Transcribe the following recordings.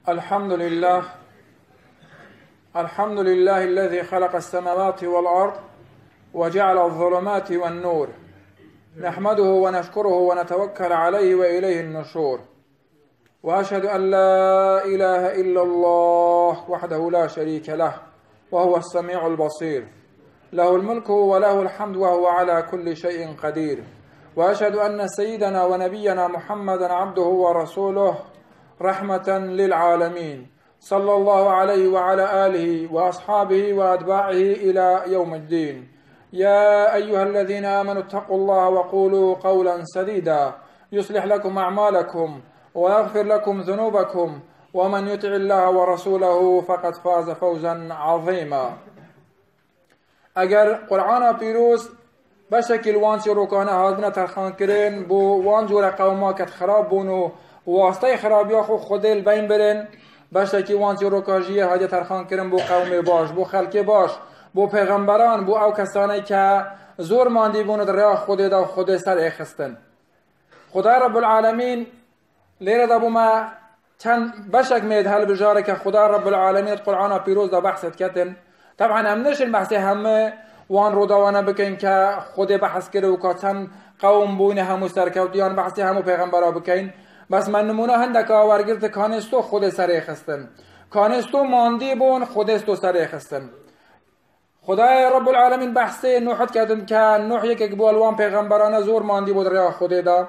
الحمد لله الذي خلق السماوات والأرض وجعل الظلمات والنور نحمده ونشكره ونتوكل عليه وإليه النشور وأشهد أن لا إله إلا الله وحده لا شريك له وهو السميع البصير له الملك وله الحمد وهو على كل شيء قدير وأشهد أن سيدنا ونبينا محمدا عبده ورسوله رحمة للعالمين صلى الله عليه وعلى آله وأصحابه وأتباعه إلى يوم الدين. يا أيها الذين آمنوا اتقوا الله وقولوا قولا سديدا يصلح لكم أعمالكم ويغفر لكم ذنوبكم ومن يطع الله ورسوله فقد فاز فوزا عظيما. اگر قرآن پیروز به شکل وانچی روکانه هادنه ترخان کرن بو وانجور قوما کت خراب بونو واسطه خرابی خو خودل بین برن به شکل وانچی روکاجیه هادی ترخان کرن بو قوم باش بو خلق باش بو پیغمبران بو او کسانی که زور ماندی بونو در راه خود دا خود سر اخستن. خدا رب العالمین لیره دا بو ما چند بشک مید حل بجاره که خدا رب العالمین قرآن پیروز دا بحثت کتن. طبعا امنش البحث همه وان رو دوانه بکن که خود بحث کرده و که چند قوم بوین همو سرکوتیان بحثی همو پیغمبرا بکن. بس من نمونه هندک آورگرد کانستو خود سر خستن کانستو ماندی بون خودستو سر خستن. خدای رب العالمین بحث نوحت کردن که نوح یک بوالوان پیغمبران زور ماندی بود ریا خود دا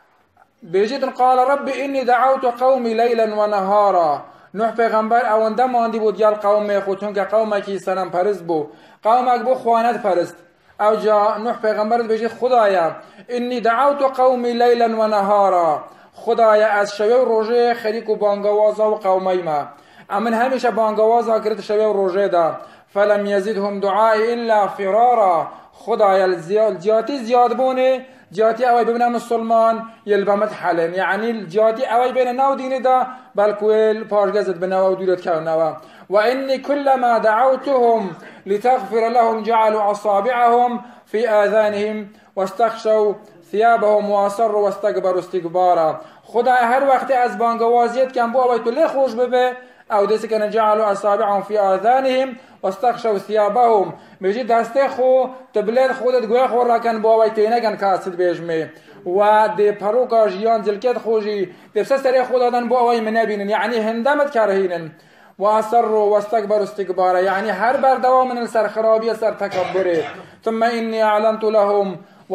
بیجید قال رب اینی دعوت قومی لیلا و نهارا. نوح پیغمبر اونده ماندی بود یال قوم خود چون که قوم کی سنم پرست بو قوم اک بو خوانت پرست او جا نوح پیغمبر بیجید خدایا اینی دعوت قومی لیلا و نهارا. خدایا از شب و روزه خریک و بانگوازا و قومی ما امن همیشه بانگوازا کرد شب و روزه دا فلم یزدهم دعای الا فرارا. خدایا جاتی زیاد بونه جاتی اوی ببینه مسلمان یلبمت حلن یعنی جاتی اوی بین نو دینی دا بلکویل پارگزت بنوا و دولت که نوا. و انی کلما دعوتهم لتغفر لهم جعلوا اصابعهم في آذانهم واستخشوا ثيابهم واصروا واستكبروا استكبارا. خدا هر وقت از بانگوازیت کم بو اوی تو لی خوش ببه او دیسی که جعلوا اصابعهم في آذانهم واستخشوا ثيابهم میجی دسته خو تبلید خودت گویا خور راکن با اوی تینه کن کاسد بیجمی و دی پروکا جیان زلکت خوشی دفسه سری خود آدن با اوی منبینن یعنی هندمت کرهینن واصروا واستكبروا استكبارا یعنی هر بر دوام من السرخرابی سر تکبره. ثم اینی اعلنت لهم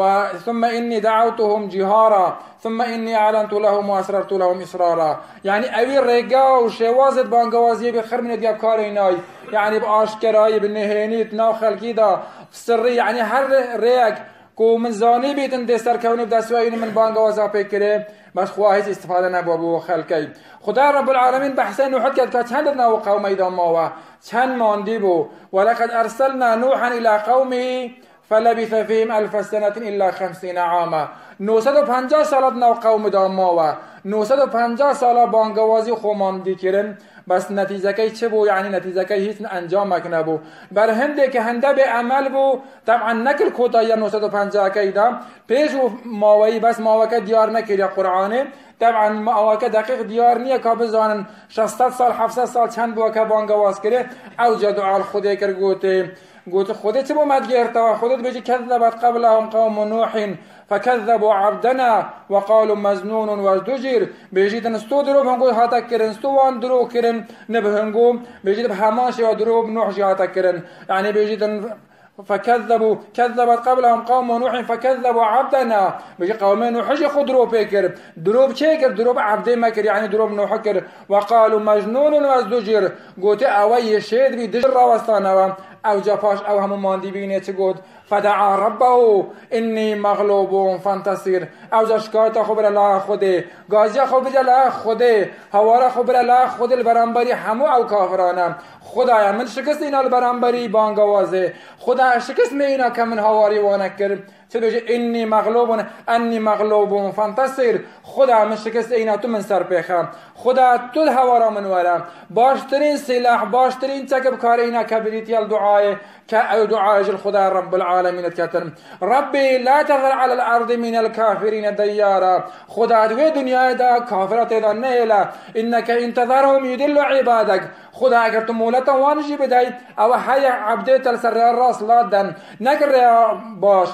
ثم إني دعوتهم جهارا ثم إني أعلنت لهم وأسررت لهم إسرارا. يعني أوي رجاء وشوازت بانجوازية بخير من دياب كاريناي يعني بأشكراي بالنهينيت ناخل كده سري يعني هر ريك کو من زانی بیتن دستر کونی بدسوایی من بانگوازا پیکره بس خواهیش استفاده نبود بو خلقی. خدا رب العالمین بحثه نوحت کرد که چند نو قومی دام ما و چند ماندی بو ولقد ارسلنا نوحا الى قومه فلبث فيهم 1000 سنة إلا 50 عاما. 950 سالت نو قوم دام ما و 950 سال بانگوازی خوماندی کرن بس نتیجه که چه بو یعنی نتیجه که هیچ انجام مکنه بو بر هنده که هنده به عمل بو طبعا نکل کوتاه 950 که ایدام پیش و ماوی بس ماوکه دیار نکری قرآنه طبعا ماوکه دقیق دیار نیه که بزانن 600 سال 700 سال چند بو که بانگواز کرده او جا دعا خودی کر گوته خودت بو مدگرته و خودت بجی کذبت قبلهم قوم نوح فكذبوا عبدنا وقالوا مزنون وازدجر. بيجيد نستو دروب هنگو هاتا کرن ستو وان درو کرن نبه هنگو بيجيد بحماش و دروب نوح جي هاتا کرن يعني بيجيد كذبت قبلهم قوم نوح فكذبوا عبدنا. بيجي قوم نوح جي خود دروب بيكر دروب چه كر دروب عبده مكر يعني دروب نوح كر وقالوا مجنون وازدجر قوتي اوي شيد بي دجر راوستانا او جفاش او همو ماندی بینه چه گود فدعا ربه انی مغلوب فانتصر او جا شکایت خبر الله خوده گازی خبر الله خوده هوار خبر الله خود البرانبری همو او کافرانم. خدایا من شکست اینا البرانبری بانگوازه خدا شکست می اینا که من هواری وانک کرد چه بشه انی مغلوب انی مغلوب فانتصر، خدا من شکست اینا تو من سر پیخم، خدا تو هوا من ورم. باشترین سلاح باشترین تکب کار اینا کبریتی الدعای که دعای جل خدا رب العالمین کتن ربی لا تذر على الارض من الكافرین دیارا، خدا دوی دنیا دا کافرات دا نیلا، انك انتظرهم يدل عبادك، خدا اگر تو مولتا وانجی بدهی او حی عبدیت السر راس لادن نکر باش،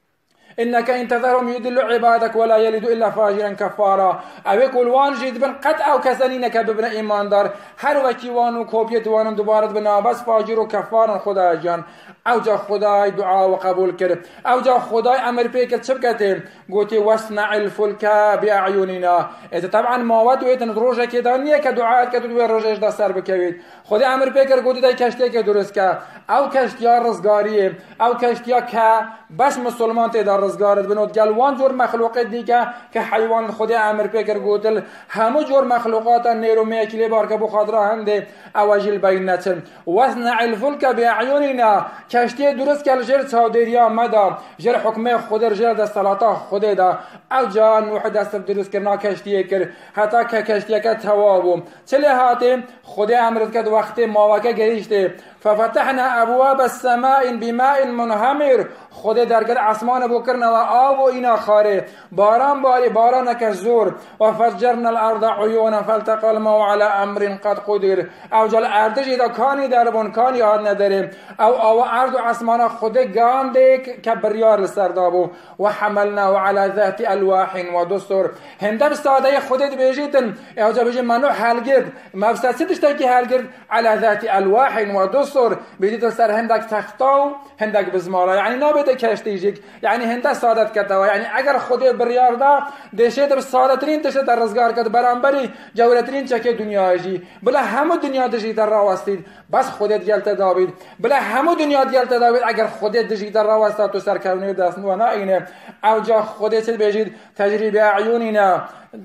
إنك إن تذرهم يدل عبادك ولا يلد إلا فاجرا كفارا. أبيك والوان جيد بن قد أو كسنينك ببن إيمان دار هر وكي وانو كوبيت وانم دوبارت بنا بس فاجر وكفارا خدا جان. او جا خدای دعا و قبول کرد، او جا خدای امر پیکرد چه بکته؟ گوتی وصنع الفلک باعیوننا. ایتا طبعا ماوت و ایتن روژه که دانیه که دعایت که دوی روژهش دا سر بکوید. خدای امر پیکرد گوتی دای کشتی که درست که او کشتی ها رزگاریه، او کشتی ها که بس مسلمان تیدا رزگارت بنود گل وان جور مخلوقات دیگه که حیوان خدای امر پیکرد گوتل همو جور مخلوقات نیرو میکلی بار که بخاطره هنده اواجل بین نتن وصنع الفلک باعیوننا. کشتی درست کل جر چاودریا مدا جر حکم خود جر دست صلاتا خود دا او جان نوح دست درست کرنا کشتی کر حتی که کشتی که توابو چلی هاته خود امرت کد وقت ماوکه گریشته ففتحنا ابواب السماء بماء منهمر. خود درگد اسمان بکرنا و آب و اینا خاره باران باری باران که زور و فجرنا الارض عیونا فالتقى الماء على امر قد قدر. او جل اردش ایدا کانی در بون کانی یاد نداریم او ارض و اسمان خود گانده که بریار سردابو و حملنا على ذات الواح و دستور. هنده بستاده خودت بیجیتن او جا بیجی منو حل گرد مفسد سیدشتا که حل گرد على ذات الواح و دستور بیجیت سر هندک تختاو هندک بزمارا یعنی نابده کشتی جیک یعنی هنده سادت کتا و یعنی اگر خود بریار دا دیشه در سادترین تشه در رزگار کد برانبری جورترین چکه دنیا جی بلا همه دنیا دشی در راوستید بس خودت گلت داوید بلا همه دنیا گلت داوید اگر خودت دشی در راوستا تو سرکونی دست و نه اینه او جا خودت بجید تجربه اعیوننا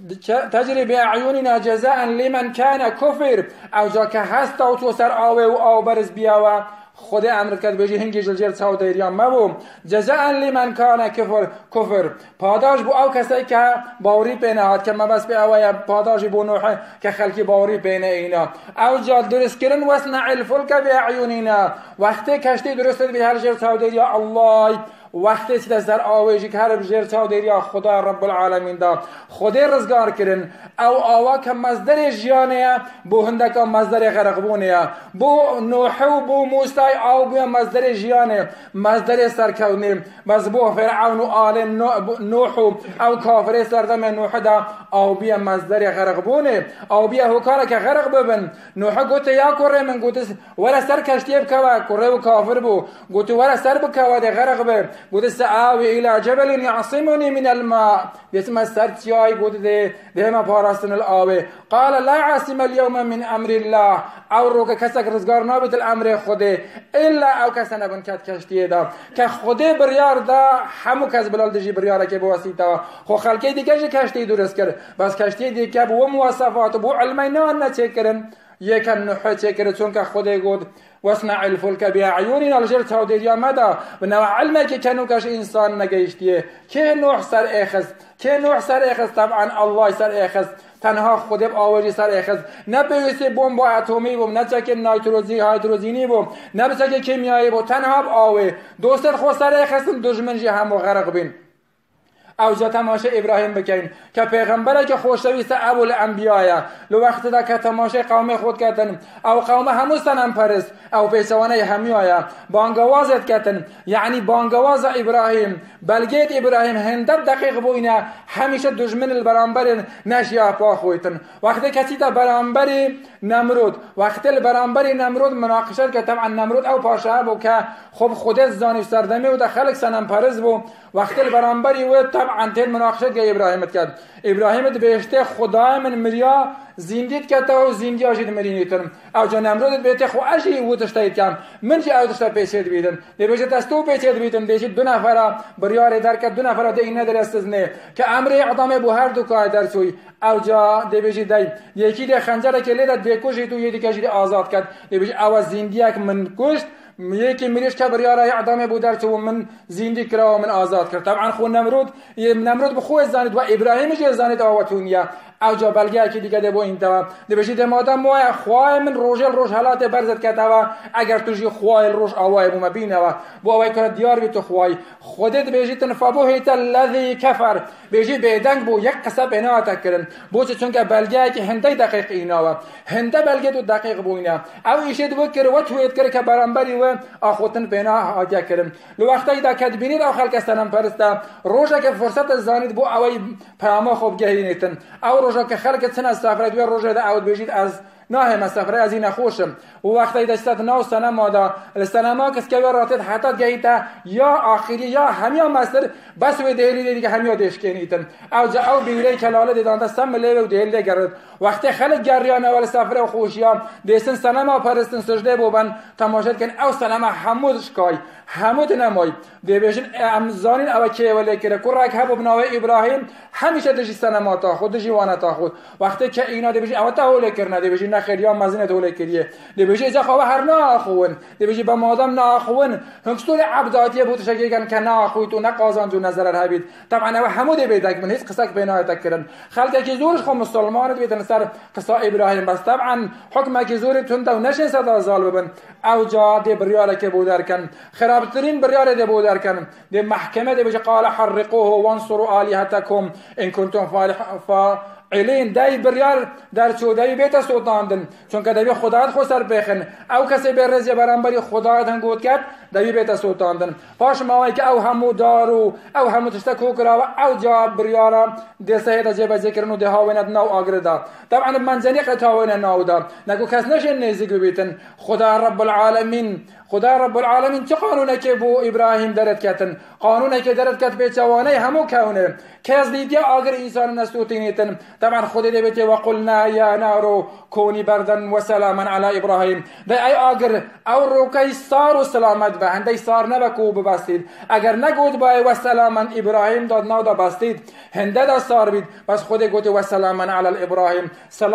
تجري بأعيننا جزاء لمن كان كفر. او جا که هست و تو سر آوه و آو برز بیاوه خود امر کرد بجی هنگی جلجر چاو دیریان مبو جزاء لمن کان کفر پاداش بو او کسی که باوری پینه هات که مبس بی اوه پاداش بو نوحه که خلکی باوری پینه اینا. او جا درست کرن وصنع الفلک باعیوننا وقتی کشتی درست بی هر جر چاو دیریا الله وقتی چی دست در آویجی که هر بجر چاو دیریا خدا رب العالمین دا خودی رزگار کرن او آوا که مصدر جیانه بو هندک مصدر غرقبونه بو نوح و بو موسی او بو مصدر جیانه مصدر سرکونه بس بو فرعون و آل نوح او کافر سردم نوح دا او بیا مصدر غرقبونه او بیا هکاره که غرق ببن. نوح گوته یا کره من گوته ولا سر کشتی بکوا کره و کافر بو گوته ولا سر بکوا ده غرق به گوته سآوی الى جبل یعصمنی من الماء بسم سرچیای گوته ده ما پاراستن الآوه قال لا عاصم اليوم من امر الله او رو که کسک رزگار نابید الامر خوده الا او کس نبن کت کشتی دا که خوده بریار دا همو کس بلال دجی بریاره که بواسیتا خو خلقی دیگه جی کشتی درست کرد بس کشتی دیگه بو مواصفات بو علمینان نچه کرن یکن نوحه چه کرد چون که خوده گود وصنع الفلك باعيننا لجر توديا مدى بنوع علمك كانوا كاش انسان نگشتیه که نوح سر اخذ که نوح سر اخذ طبعا الله سر اخذ تنها خود آوری سر اخذ نه بیوسی بمب اتمی بم نه چک هیدروژنی بم نه چک کیمیایی بم تنها آوه دوست خود سر اخذ دشمن جه هم غرق بین. او جا تماشا ابراهیم بکن که پیغمبره که خوشویست ابو الانبیاء لو وقت دا که تماشا قوم خود کردن او قوم همو سنم پرست او پیسوانه همیایا بانگوازت کردن یعنی بانگواز ابراهیم بلگیت ابراهیم هندر دقیق بوینه همیشه دشمن البرانبر نشیا پا خویتن. وقتی کسی تا برانبر نمرود وقتی البرانبر نمرود مناقشت که طبعا نمرود او پاشا بو که خب خودت زانی سردمی و دخلک سنم پرست بو وقتی البرانبری و طبعا تین مناقشت که ابراهیمت کرد ابراهیمت بهشته خدای من مریا زندیت کتا و زندی آجید مرینیتن او جا نمرودت بیته خو اشی او تشتاید کم من چی او تشتا پیچید بیدن دی بیشه تستو پیچید بیدن دیشی دو نفره بریار در که دو نفره دی ندر استزنه که امر اعدام بو هر دو که در سوی او جا دی بیشه دی یکی دی خنجره که لیدت دی کشید و یکی کشید آزاد کرد دی بیشه او زندیک من کشت یکی میریش که بریاره اعدام بودر تو من زندگی کرا و من آزاد کرد. طبعا خو نمرود بخو زانید و ابراهیم جه زانید آواتونیا او جا بلگه که دیگه دبو این توا دبشید مادم موای خواه من روش حالات برزد که توا اگر توشی خواه روش آوای بوم بینه و با آوای کنه دیار بی تو خواه خودت بیجید نفابوهیت الذی کفر بیجید بیدنگ بو یک قصب اینا تکرن بو چون که بلگه که هنده دقیق اینا و هنده بلگه دو دقیق بو اینا او ایشید بو کر و توید کر که برانبری و آخوتن پینا حاجه کرن لو وقتی دا کدبینید او خلق استنم پرسته روشا که فرصت زانید بو اوی پیاما خوب گهینیتن او روزا که خلق تن سفرید و روزا دا اود بیجید از نه مسافر از این خوشم و وقتی داشتت نو سنه مادا السنه ما کس که راتت حتی گیتا یا آخری یا همیا مستر بس و دهلی دیگه همیا دشکنیتن او جا او بیره کلاله دیدان دستم ملیو و دهلی گرد وقتی خلق گریان اول سفر و خوشیام دیسن سنه ما پرستن سجده بوبن تماشات کن او سنه ما حمودش کای حمود نمای دیبیشن امزانین او که ولی کره کرک هبو بناوه ابراهیم همیشه دشی سنه ما تا خود دشی وانا تا خود وقتی که اینا دیبیشن او تا هوله کرنه دیبیشن خیریا مزینه دوله کریه دیبیشن ایجا خواه هر ناخون دیبیشن با مادم ناخون هنگستول عبداتیه بود شکیگن که ناخوی تو نقازان جو نظر هبید طبعا او حمود بیدک من هیچ قصه بینای تکرن خلقه که زورش خو مسلمان بیتن سر قصه ابراهیم بس طبعا حکمه که زوری تون تو نشین صدا زال ببن او جا دی بریاره که بودر کن خرابترین بریاره دی بودر کن دی محکمه دی بجه قال حرقوه وانصروا آلیهتکم ان کنتم علین دای بریار در چودای بیت سوتاندن چون که دای خدایت خو سر بخن او کسی به رزی برانبری خدایت هنگوت کرد دای بیت سوتاندن پاش ماوی که او همو دارو او همو تشتکو کرا و او جا بریارا د سهید جبه ذکرنو ده هاوینت نو اگردا طبعا منزنی قطاوین نو دا نگو کس نشین نزیگو بیتن خدا رب العالمین چه قانونه که بو ابراهیم درد کتن قانونه که درد کت به چوانه همو کونه که از دیدیا اگر انسان نستوتینیتن طبعا خود دی بیت وقلنا یا نارو کونی بردن و سلاما علی ابراهیم ده ای اگر او روکی سار و سلامت به هنده سار نبکو ببستید اگر نگود با و سلاما ابراهیم داد نو دا بستید هنده دا سار بید بس خود گوت و سلاما علی ابراهیم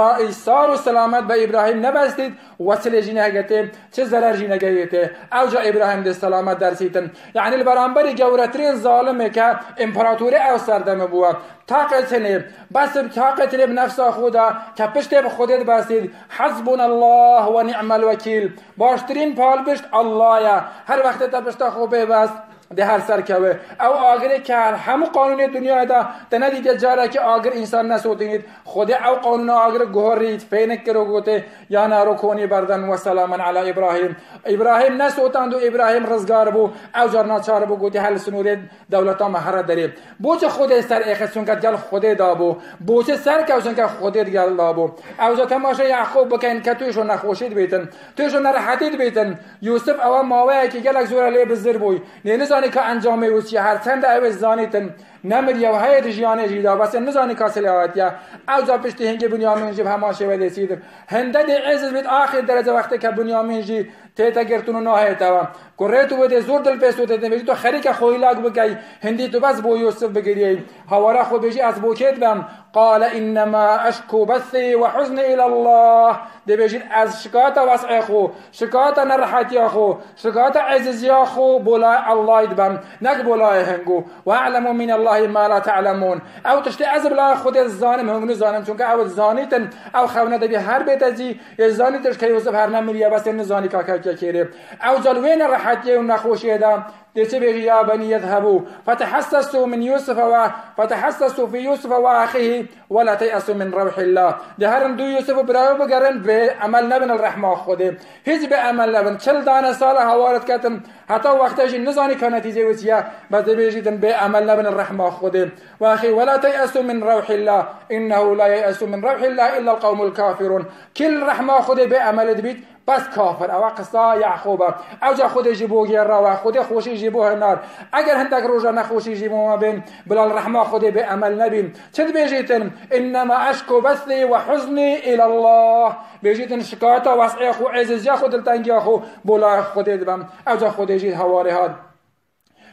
سار و سلامت به ابراهیم نبستید وصل جینه گته چه ضرر جینه گیته او جا ابراهیم ده سلامت درسیتن یعنی البرانبری گورترین ظالمه که امپراتوری او سردمه بوا طاقتنه بس طاقتنه بنفس خدا که پشت به خودت بستید حسبنا الله و نعم الوکیل باشترین پال بشت الله یا هر وقت تا پشت خوبه بست ده هر سر که او آگره که همو قانون دنیا دا ندید جاره که آگر انسان نسوتینید خود او قانون آگر گوهرید فینک کرو گوته یا نارو کونی بردن و سلاما علی ابراهیم نسوتاند و ابراهیم رزگار بو او جار ناچار بو گوته حل سنورید دولتا مهره دارید بوچه خود سر اخسون که گل خود دابو بوچه سر کوشن که خودت گل دابو او جا تماشا یعقوب بکن که تویشو نخوشید بیتن تویشو نرحتید بیتن یوسف او ماوه که گلک زور علیه بزر بوی نزانی که انجامه وسی هر چند او زانیتن نمریا و هایت جیانه جیدا بس نزانی که سلیواتیا او جا پشتی هنگی بنیامین جی هماشه و دسید هنده دی عزیز بید آخر درجه وقتی که بنیامین جی تیتا گرتونو ناهیتا و کره تو بده زور دل پیسو تیتا بیجی تو خریک خویلاک بگی هندی تو بس بو یوسف بگیری هوارا خود بیجی از بوکیت بم قال انما اشکو بثی و حزن الى الله دی بیجی از شکایت وسع خو شکایت نرحتی خو شکایت عزیزی خو بولای الله بم نک بولای هنگو و اعلم من الله ما لا تعلمون او تشتی از بلا خود زانم هنگو زانم چون که او زانیتن او خونه دبی هر بیت ازی زانیتش که یوسف هر نمیریا بس نزانی که کیره او جلوین راحتی و نخوشی دا دیچه بگی یا بنی یذهبوا فتحسسوا من یوسف و فتحسسوا فی یوسف و اخیه ولا تیأسوا من روح الله ده هرن دو یوسف برای بگرن به عمل نبن الرحمه خوده هیچ به عمل نبن 40 دانه سال حوارت کتن حتی وقتش نزانی که نتیجه وسیه بس بگیدن به عمل نبن الرحمه خوده و اخی ولا تیأسوا من روح الله انه لا یأس من روح الله الا القوم الكافرون کل رحمه خوده به عمل دبید بس کافر او قصه یعقوب او جا خود جیبو گیرا و خود خوشی جیبو هنار اگر هندک روزا نخوشی جیبو ما بین بلال رحمه خود به عمل نبین چند بیجیتن انما اشکو بثی و حزنی الى الله بیجیتن شکایت و وسع خو عزیزی خود دلتنگی خو بلا خود دبم او جا خود جید حواره هاد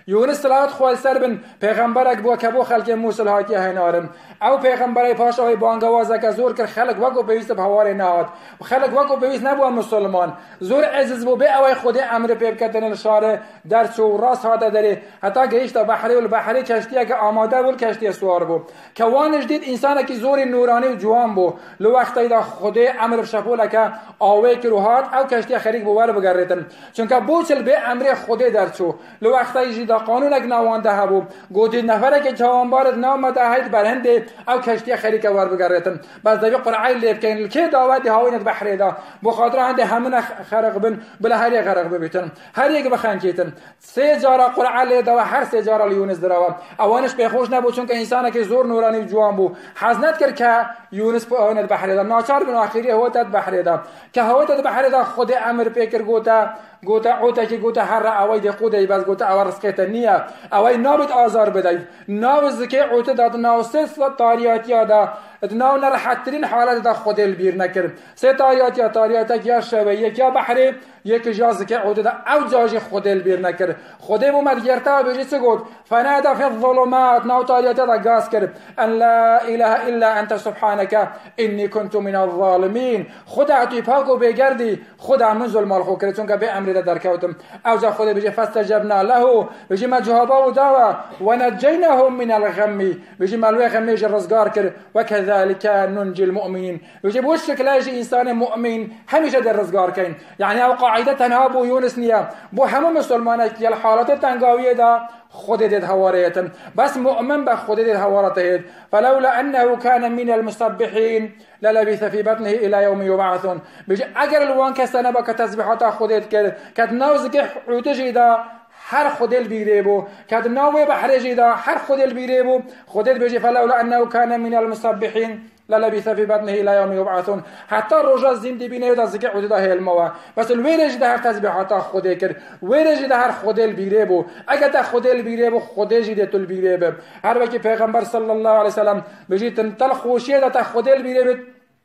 یونس صلوات خوال سر بن پیغمبرک بو که بو خلق موسل هاکی هنارن او پیغمبرای پاشای بانگوازه که زور کر خلق وگو بیست بهوار نهاد خلق وگو بیست نبو مسلمان زور عزیز بو به اوی خود امر پیب کردن الشاره در چو راست هاده داره حتی گیشت بحری و بحری کشتیه که آماده بود کشتی سوار بو که وانش دید انسان که زور نورانی و جوان بو لو وقتی دا خود امر شپوله که آوی که روحات او کشتی خریق بو ور بگردن چون که بوچل به امر خود در چو لو وقتی جدا قانون اگ نوانده هبو گوتی نفره که جوانبارت نامده هید برهنده او کشتی خریق ور بگردن بس دوی قرعه لیب کن که دعوت هاوینت بحری دا بخاطر هنده همون خرق بن بلا هر یک غرق ببیتن هر یک بخن کیتن سه جارا قرعه لی دا هر سه جارا یونس دروا اوانش بخوش نبو چون که انسان که زور نورانی جوان بو حزنت کرد که یونس په اونت بحری دا ناچار بن اخیری هوت بحری دا که هوت بحری دا خود امر پیکر گوتا اوتا که گوتا هر اوای د خودی بس گوتا اور سکت نیا اوای نابد آزار بدای ناوز که اوتا داد ناوسس تاریات یادا ناو نرحترین حالت دا خود البیر نکر سه تاریات یا شوی یک یا بحری یک جاز که اوتا دا او جاج خود البیر نکر خودی اومد گرتا بجی چه گفت فنادى في الظلمات ناو تاریات دا گاز کرد ان لا اله الا انت سبحانك اني كنت من الظالمين خدا تو پاکو بگردی خدا من ظلم خو کرد چون که به امر در کوتم او جا خود بجی فاستجبنا له بجی ما جوابا و داوا ونجيناهم من الغم بجی مالوی غمی رزگار کرد وكذلك ننجي المؤمنين بجی بوش شکلاج انسان مؤمن همیشه در رزگار کن یعنی او قاعده تنها بو یونس نیا بو همه مسلمانان که حالات تنگاوی دا خود دید هواريتن بس مؤمن بخود دید هوارته فلولا انه كان من المسبحين للبث في بطنه الى يوم يبعثون بيجي اگر الوان كسنه بك تسبيحات خودت كد كد نوز که عوتجي دا هر خودل بیریبو کد نوې بحرجي دا هر خودل بیریبو خودت بيجي فلولا انه كان من المسبحين للبث في بطنه الى يوم يبعثون حتى رجا زنده بینه دا زکه عوده هلموا بس الویرج ده هر تسبیحات خود کر ویرج ده هر خودل بیریبو اگه ده خودل بیریبو خودج ده تل بیریب هر وقت پیغمبر صلی الله علیه وسلم بيجي تل خوشی ده خودل بیریب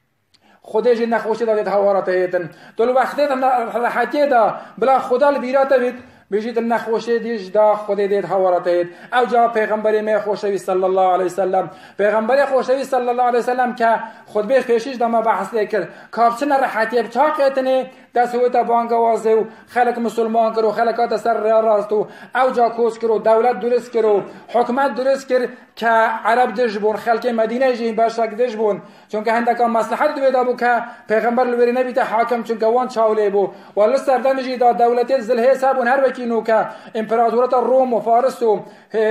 خودش نخوشی ده هوارته ایتن تل وقت ده راحتی ده بلا خودل بیراته بید بيجيت النخوشي ديش دا خودي ديت هورتيت او جا پیغمبر می خوشوي صلى الله عليه وسلم پیغمبر خوشوي صلى الله عليه وسلم که خود بيش پیشش دا ما بحث لیکر کارچن راحتی بتاقتنه دست هوتا بانگوازه و خلق مسلمان کرو خلقات سر راستو او جا کوس کرو دولت درست کرو حکمت درست کر که عرب دجبون خلق مدینه جین باشک دجبون چون که هندکا مصلحت دوی دا بو که پیغمبر لوری نبیت حاکم چون که وان چاوله بو ولو سردم جی دا دولت زلهه سابون هر وکینو که امپراتورات روم و فارس و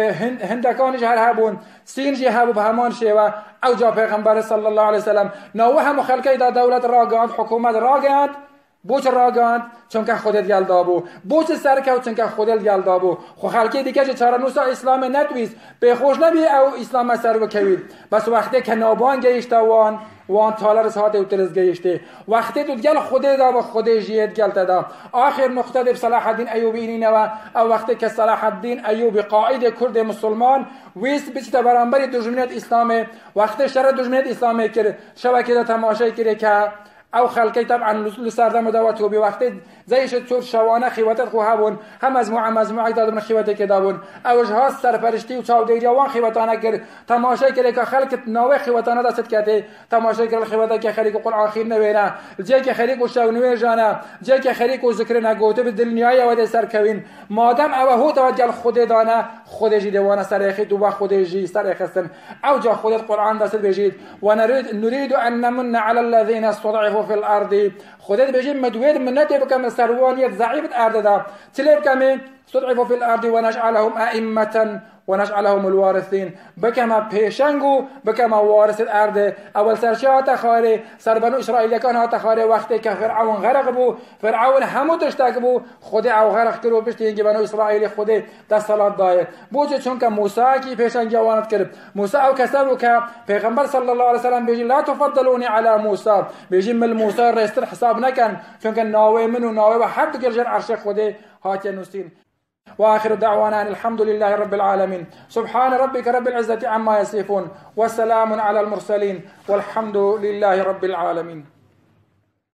هندکانش هر هبون سین جی هبو به همان شیوه او جا پیغمبر صلی الله علیه وسلم نو هم خلقی دا دولت راگاند حکومت راگاند بوچ راگاند چون که خودت گلدا بو بوچ سرکو چون که خودت گلدا بو خو خلقی دیگه چه چارنوسا اسلام ندویست به خوش نبی او اسلام سر وکوید بس وقتی که نابان گیشتوان وان تالر ساعت اوترز گیشته وقتی تو گل خودت دا و خودت جیت گلتا دا آخر نقطه دب صلاح الدین ایوبی اینه او وقتی که صلاح الدین ایوبی قائد کرد مسلمان ویست بیچ برانبر دشمنیت اسلام وقتی شر دشمنیت اسلام کرد شبکه دا تماشای کرد که او خلقی طبعا لسردم دوات و بوقت زیش چور شوانه خیواتت خو هبون هم از مجموعه دادم خیواته که دابون اوج ها سرپرستی و چاودیری وان خیواتانه کرد تماشای کرد که خلق نوې خیواتانه دست کته تماشای کرد خیواته که خلیق قرآن خیر نوینه جای که خلیق شاونوی جانه جای که خلیق ذکر نگوته به دنیای و سر کوین مادام او هو توجه خود دانه خودش دیوانه سر خید و خودش سر خستن او جا خودت قرآن دست بجید و نريد ان نمن على الذين استضعفوا في الارض خودت بجید مدوید منت بکم سروانیت ضعیفت ارد دا تلب کمی استضعفوا في الارض ونجعلهم ائمه ونجعلهم الوارثين بكما پیشنگو بكما وارث الارض اول سرشات خاره سر بنو اسرائیل کان ها خاره وقتی که فرعون غرق بو فرعون همو تشتاق بو خود او غرق کرو بشتی که بنو اسرائیل خود دست صلات دایر بوجه چون که موسی کی پیشنگ جوانت کرد موسی او کسبو که پیغمبر صلی الله علیه وسلم بيجي لا تفضلوني على موسی بيجي مل موسی رستر حساب نکن چون که ناوی منو ناوی حد گرجن عرش خود هات نوسین وآخر دعوانا الحمد لله رب العالمين سبحان ربك رب العزة عما يصفون وسلام على المرسلين والحمد لله رب العالمين.